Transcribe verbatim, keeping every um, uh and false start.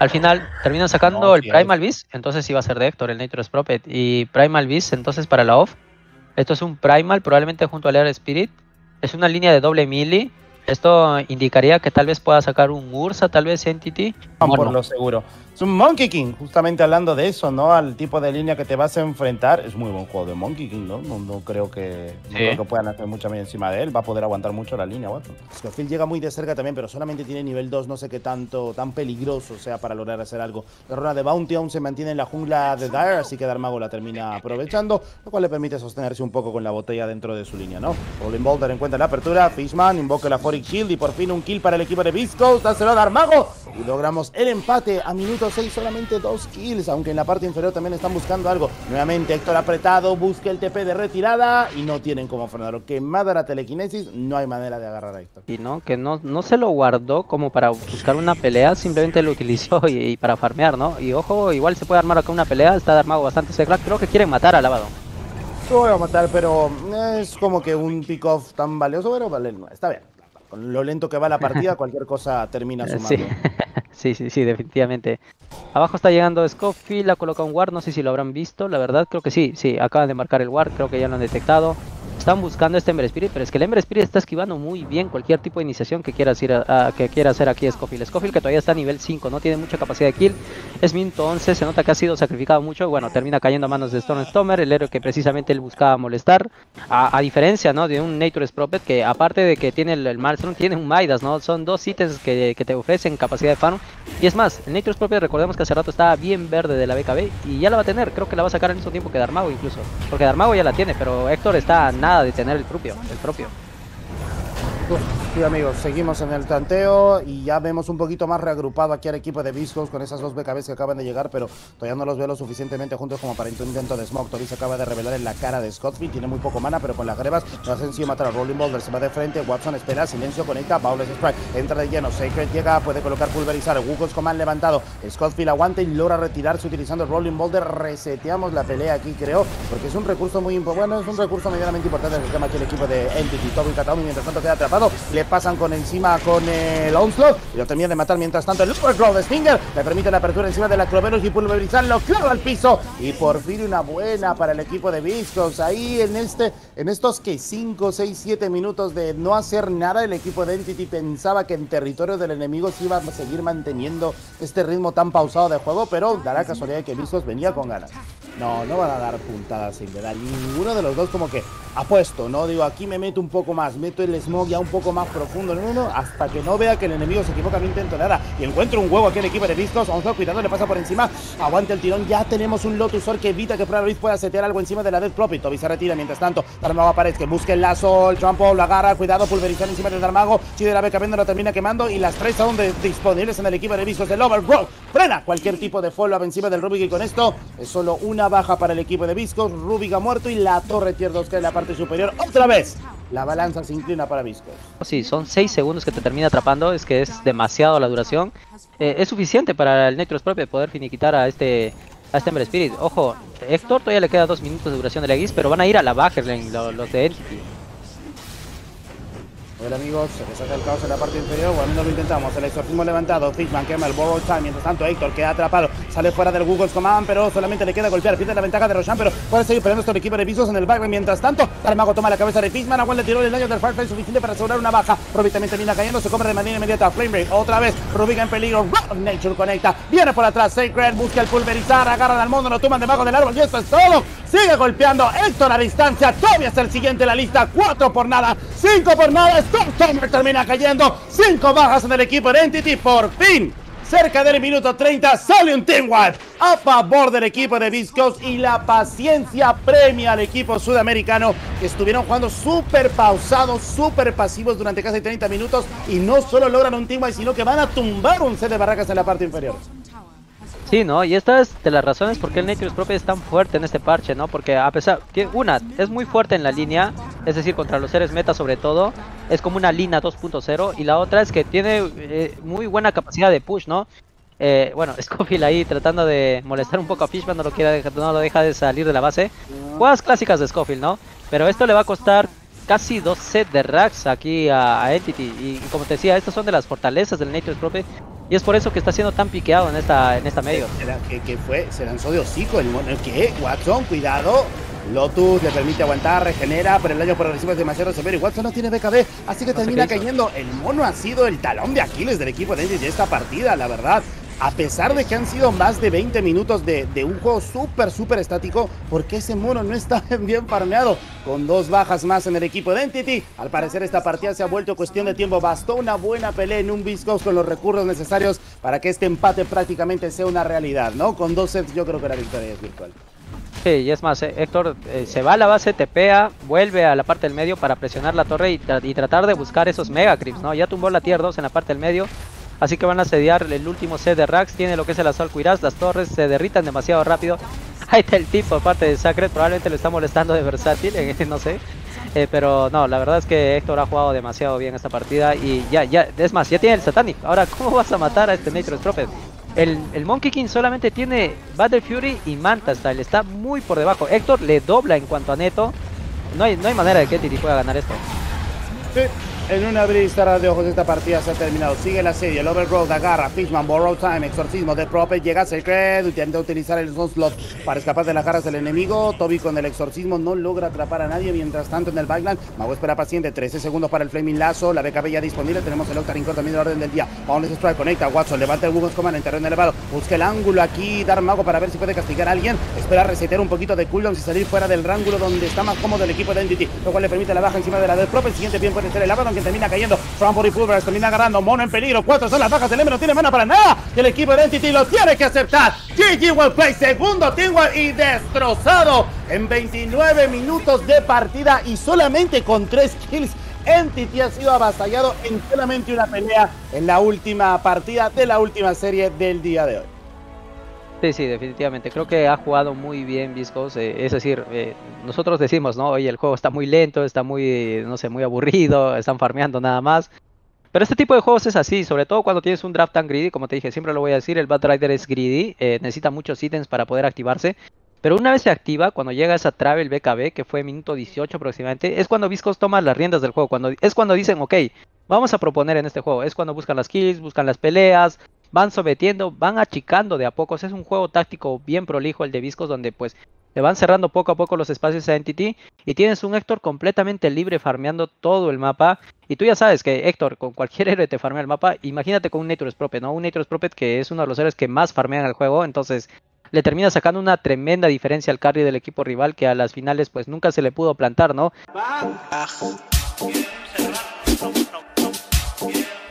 al final terminan sacando No, el sí, Primal Beast, entonces sí va a ser de Héctor, el Nature's Prophet. Y Primal Beast, entonces para la off, esto es un Primal, probablemente junto al Air Spirit. Es una línea de doble melee. Esto indicaría que tal vez pueda sacar un Ursa, tal vez Entity. por Bueno, lo seguro. Es un Monkey King, justamente hablando de eso, ¿no? Al tipo de línea que te vas a enfrentar. Es muy buen juego de Monkey King, ¿no? No, no creo que no sí. creo que puedan hacer mucha media encima de él. Va a poder aguantar mucho la línea, Watson. Scofield llega muy de cerca también, pero solamente tiene nivel dos. No sé qué tanto, tan peligroso sea para lograr hacer algo. La runa de Bounty aún se mantiene en la jungla de Dire, así que Darmago la termina aprovechando, lo cual le permite sostenerse un poco con la botella dentro de su línea, ¿no? Rolling Boulder encuentra la apertura. Fishman invoca la Foric Shield y por fin un kill para el equipo de Viscos. Dáselo a Darmago y logramos el empate a minuto seis, solamente dos kills, aunque en la parte inferior también están buscando algo. Nuevamente Héctor apretado, busca el T P de retirada y no tienen cómo frenarlo. Quemada la telequinesis, no hay manera de agarrar a Héctor. Y no, que no, no se lo guardó como para buscar una pelea, simplemente lo utilizó y, y para farmear, ¿no? Y ojo, igual se puede armar acá una pelea, está Darmago bastante cerca, creo que quieren matar al Abaddon. Lo voy a matar, pero es como que un pick-off tan valioso, pero vale, está bien. Con lo lento que va la partida, cualquier cosa termina sumando. Sí. sí, sí, sí, definitivamente. Abajo está llegando Scofield, ha colocado un ward, no sé si lo habrán visto, la verdad creo que sí, sí, acaban de marcar el ward, creo que ya lo han detectado. Están buscando este Ember Spirit, pero es que el Ember Spirit está esquivando muy bien cualquier tipo de iniciación que quieras ir a, a, que quiera hacer aquí Scofield. Scofield que todavía está a nivel cinco, no tiene mucha capacidad de kill, es minuto once, se nota que ha sido sacrificado mucho, bueno, termina cayendo a manos de Stormstormer, el héroe que precisamente él buscaba molestar, a, a diferencia, ¿no?, de un Nature's Prophet que aparte de que tiene el, el Maelstrom, tiene un Midas, ¿no?, son dos ítems que, que te ofrecen capacidad de farm, y es más, el Nature's Prophet recordemos que hace rato estaba bien verde de la B K B, y ya la va a tener, creo que la va a sacar al mismo tiempo que Darmago incluso, porque Darmago ya la tiene, pero Héctor está a nada de tener el propio, el propio. Sí, amigos, seguimos en el tanteo y ya vemos un poquito más reagrupado aquí al equipo de Viscos con esas dos B K Bs que acaban de llegar, pero todavía no los veo lo suficientemente juntos como para un intento de smoke. Tori se acaba de revelar en la cara de Scofield, tiene muy poco mana, pero con las grebas no hace sencillo matar a Rolling Boulder, se va de frente, Watson espera, silencio, conecta, Bowles Strike, entra de lleno, Sacred llega, puede colocar pulverizar, Wukos Command levantado, Scofield aguanta y logra retirarse utilizando el Rolling Boulder, reseteamos la pelea aquí creo, porque es un recurso muy importante, bueno, es un recurso medianamente importante en el tema aquí el equipo de Entity. Toby Kataomi mientras tanto queda atrapado, le pasan con encima con el Onslaught y lo termina de matar mientras tanto el Overclaw de Stinger le permite la apertura encima de la Cloverus y pulverizarlo, claro, al piso y por fin una buena para el equipo de Viscos. Ahí en este en estos que cinco, seis, siete minutos de no hacer nada, el equipo de Entity pensaba que en territorio del enemigo se iba a seguir manteniendo este ritmo tan pausado de juego, pero da la casualidad de que Viscos venía con ganas. No, no van a dar puntadas sin dar. Ninguno de los dos como que apuesto, ¿no? Digo, aquí me meto un poco más, meto el smoke ya un poco más profundo, no, no, hasta que no vea que el enemigo se equivoca, no intento nada. Y encuentro un huevo aquí en el equipo de Viscos, Onslaught cuidado, le pasa por encima, aguante el tirón, ya tenemos un Lotusor que evita que Pravis pueda setear algo encima de la Death Prophet. Toby se retira, mientras tanto, Darmago aparece, que busque el lazo, el trampo, lo agarra, cuidado, pulverizar encima del Darmago, Chi de la beca lo termina quemando y las tres aún de, disponibles en el equipo de Viscos, el Overgrowth, frena cualquier tipo de follow encima del Rubik y con esto es solo una baja para el equipo de Viscos, Rubik ha muerto y la torre tier dos cae en la parte superior, otra vez. La balanza se inclina para Viscos. Sí, son seis segundos que te termina atrapando, es que es demasiado la duración. Eh, es suficiente para el Nature's Prophet poder finiquitar a este a este Ember Spirit. Ojo, Héctor todavía le queda dos minutos de duración de la X, pero van a ir a la backer lane los, los de Entity. Hola amigos, se desata el caos en la parte inferior, bueno, no lo intentamos, el exorcismo levantado, Fishman quema el Borrow Time, mientras tanto Héctor queda atrapado, sale fuera del Google's Command, pero solamente le queda golpear, pierde la ventaja de Roshan, pero puede seguir peleando esto el equipo de Viscos en el background, mientras tanto, Darmago toma la cabeza de Fishman, aguanta el tiro del daño del Firefly suficiente para asegurar una baja, Rubik también termina cayendo, se compra de manera inmediata, Flamebreak, otra vez, Rubik en peligro, Nature conecta, viene por atrás, Sacred, busca el pulverizar, agarran al mundo, lo toman debajo del árbol y esto es todo, sigue golpeando, Héctor a distancia, todavía es el siguiente en la lista, cuatro por nada, cinco por nada, Stormstormer termina cayendo, cinco bajas en el equipo de Entity, por fin, cerca del minuto treinta, sale un Team Wipe a favor del equipo de Viscos y la paciencia premia al equipo sudamericano que estuvieron jugando súper pausados, súper pasivos durante casi treinta minutos y no solo logran un Team Wipe, sino que van a tumbar un set de barracas en la parte inferior. Sí, ¿no? Y esta es de las razones por qué el Nature's Prophet es tan fuerte en este parche, ¿no? Porque a pesar que una, es muy fuerte en la línea, es decir, contra los seres meta sobre todo, es como una línea dos punto cero, y la otra es que tiene eh, muy buena capacidad de push, ¿no? Eh, bueno, Scofield ahí tratando de molestar un poco a Fishman, no lo, quiere, no lo deja de salir de la base. Jugadas clásicas de Scofield, ¿no? Pero esto le va a costar casi dos sets de racks aquí a, a Entity, y, y como te decía, estas son de las fortalezas del Nature's Prophet, Y es por eso que está siendo tan piqueado en esta, en esta medio. ¿Qué, qué fue? Se lanzó de hocico el mono. ¿Qué? Watson, cuidado. Lotus le permite aguantar, regenera, pero el daño progresivo es demasiado severo y Watson no tiene B K B, así que no termina cayendo. El mono ha sido el talón de Aquiles del equipo de Entity de esta partida, la verdad. A pesar de que han sido más de veinte minutos de, de un juego súper, súper estático, porque ese mono no está bien farmeado. Con dos bajas más en el equipo de Entity, al parecer esta partida se ha vuelto cuestión de tiempo. Bastó una buena pelea en un Viscos con los recursos necesarios para que este empate prácticamente sea una realidad, ¿no? Con dos sets yo creo que la victoria es virtual. Sí, y es más, eh, Héctor eh, se va a la base, tepea, vuelve a la parte del medio para presionar la torre y, tra y tratar de buscar esos Mega Creeps, ¿no? Ya tumbó la tier dos en la parte del medio, así que van a sediar el último set de Rax. Tiene lo que es el Assault Cuirass, las torres se derritan demasiado rápido. Ahí está el tip por parte de Sacred, probablemente lo está molestando de versátil, eh, no sé. Eh, pero no, la verdad es que Héctor ha jugado demasiado bien esta partida y ya, ya, es más, ya tiene el Satanic. Ahora, ¿cómo vas a matar a este Nature's Prophet? El, el Monkey King solamente tiene Battle Fury y Manta Style, está muy por debajo. Héctor le dobla en cuanto a neto. No hay, no hay manera de que Entity pueda ganar esto. Sí. En una brisa de ojos esta partida se ha terminado. Sigue el asedio, el Overgrowth agarra, Fishman, Borrow Time, Exorcismo de Prophet, llega Sacred, intenta utilizar el Sunslot para escapar de las garras del enemigo. Toby con el Exorcismo no logra atrapar a nadie. Mientras tanto en el backline, Mago espera paciente, trece segundos para el Flaming Lazo, la B K B ya disponible, tenemos el Octarine Core también de orden del día. Boundless Strike conecta, Watson levanta el Woman's Command en terreno elevado, busca el ángulo aquí, Dark Mago para ver si puede castigar a alguien, espera resetear un poquito de cooldown y salir fuera del ángulo donde está más cómodo el equipo de Entity, lo cual le permite la baja encima de la del Prophet. El siguiente bien puede ser el Abaddon, que termina cayendo. Trample y Pulveras termina agarrando, mono en peligro, cuatro son las bajas, el M no tiene mana para nada, y el equipo de Entity lo tiene que aceptar. G G Well Play, segundo Teamwork y destrozado en veintinueve minutos de partida y solamente con tres kills. Entity ha sido avasallado en solamente una pelea en la última partida de la última serie del día de hoy. Sí, sí, definitivamente. Creo que ha jugado muy bien Viscos. Eh, es decir, eh, nosotros decimos, ¿no? Oye, el juego está muy lento, está muy, no sé, muy aburrido, están farmeando nada más. Pero este tipo de juegos es así, sobre todo cuando tienes un draft tan greedy, como te dije, siempre lo voy a decir, el Bad Rider es greedy, eh, necesita muchos ítems para poder activarse. Pero una vez se activa, cuando llega esa Travel B K B, que fue minuto dieciocho aproximadamente, es cuando Viscos toma las riendas del juego, cuando, es cuando dicen, ok, vamos a proponer en este juego, es cuando buscan las kills, buscan las peleas, van sometiendo, van achicando de a pocos. Es un juego táctico bien prolijo el de Viscos, donde pues le van cerrando poco a poco los espacios a Entity y tienes un Héctor completamente libre farmeando todo el mapa. Y tú ya sabes que Héctor con cualquier héroe te farmea el mapa. Imagínate con un Nature's Prophet, ¿no? Un Nature's Prophet que es uno de los héroes que más farmean el juego, entonces le termina sacando una tremenda diferencia al carry del equipo rival, que a las finales pues nunca se le pudo plantar, ¿no?